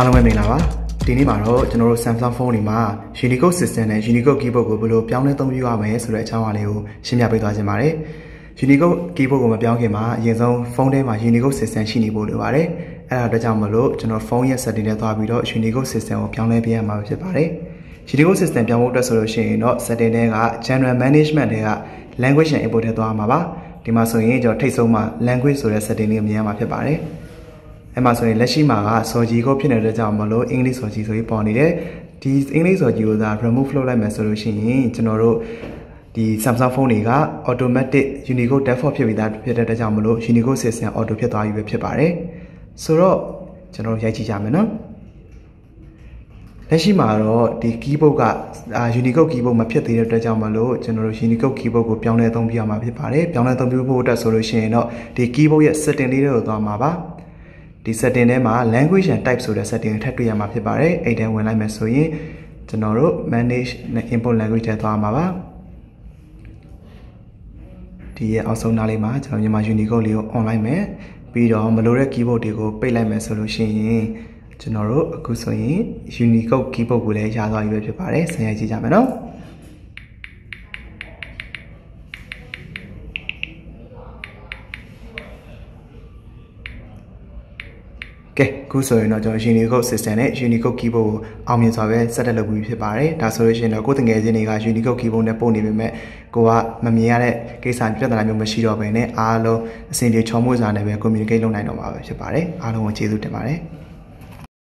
အားလုံးပဲမင်္ဂလာပါဒီနေ့မှာတော့ကျွန်တော်တို့ Samsung phone တွေမှာ Unicode system နဲ့ Unicode keyboard ကိုဘယ်လိုပြောင်းလဲသုံးပြရမလဲဆိုတဲ့အကြောင်းအရာလေးကိုရှင်းပြပေးသွားခြင်းပါတယ် Unicode keyboard ကိုမပြောင်းခင်မှာအရင်ဆုံးဖုန်းထဲမှာ Unicode system ရှိနေဖို့လိုပါတယ်အဲ့ဒါအတွက်ကြောင့်မလို့ကျွန်တော်ဖုန်းရဲ့ setting နဲ့သွားပြီးတော့ Unicode system ကိုပြောင်းလဲပေးရမှာဖြစ်ပါတယ် Unicode system ပြောင်းဖို့အတွက်ဆိုလို့ရှိရင်တော့ setting တွေက general management တွေက language and import ထဲသွားမှာပါဒီမှာဆိုရင်ကျွန်တော်ထိတ်ဆုံးမှာ language ဆိုတဲ့ setting လေးကိုမြင်ရမှာဖြစ်ပါတယ်အဲ့မှာဆိုရင်လက်ရှိမှာကစော်ကြီးကိုဖြစ်နေတဲ့ကြောင့်မလို့အင်္ဂလိပ်စော်ကြီးဆိုပြီးပေါ်နေတယ်ဒီအင်္ဂလိပ်စော်ကြီးကိုသာ remove လုပ်လိုက်မယ်ဆိုလို့ရှိရင်ကျွန်တော်တို့ဒီ Samsung phone တွေက automatic Unicode default ဖြစ်ပြီးသားဖြစ်တဲ့ကြောင့်မလို့ Unicode system auto ဖြစ်သွားပြီပဲဖြစ်ပါတယ်ဆိုတော့ကျွန်တော်ရိုက်ကြည့်ကြမယ်နော်လက်ရှိမှာတော့ဒီ keyboard ကUnicode keyboard မဖြစ်သေးတဲ့အတွက်ကြောင့်မလို့ကျွန်တော်တို့ Unicode keyboard ကိုပြောင်းလဲသုံးပြရမှာဖြစ်ပါတယ်ပြောင်းလဲသုံးပြဖို့အတွက်ဆိုလို့ရှိရင်တော့ဒီ keyboard ရဲ့ setting လေးတွေကိုသွားမှာပါဒီ setting ထဲမှာ language and type ဆိုတဲ့ setting ထပ်တွေ့ရမှာဖြစ်ပါတယ်အဲ့ဒါဝင်လိုက်မယ်ဆိုရင်ကျွန်တော်တို့ manage input language ထဲသွားမှာပါဒီရဲ့အောက်ဆုံးနားလေးမှာကျွန်တော်မြန်မာ Unicode လေးကို on လိုက်မယ်ပြီးတော့မလိုတဲ့ keyboard တွေကိုပိတ်လိုက်မယ်ဆိုလို့ရှိရင်ကျွန်တော်တို့အခုဆိုရင် Unicode keyboard ကိုလည်းရသွားပြီပဲဖြစ်ပါတယ်ဆင်ရိုက်ကြည့်ကြမယ်နော်ကဲခုဆိုရင်တော့ကျွန်တော် Unicode system နဲ့ Unicode keyboard ကိုအောင်မြင်စွာပဲ set up လုပ်ပြီးဖြစ်ပါတယ်ဒါဆိုလို့ရှိရင်တော့ကိုယ်တငယ်ချင်းတွေက Unicode keyboard နဲ့ပို့နေပေမဲ့ကိုကမမြင်ရတဲ့ကိစ္စပြဿနာမျိုးမရှိတော့ဘဲနဲ့အားလုံးအဆင်ပြေချောမွေ့စွာနဲ့ပဲ communicate လုပ်နိုင်တော့မှာပဲဖြစ်ပါတယ်အားလုံးကိုကျေးဇူးတင်ပါတယ်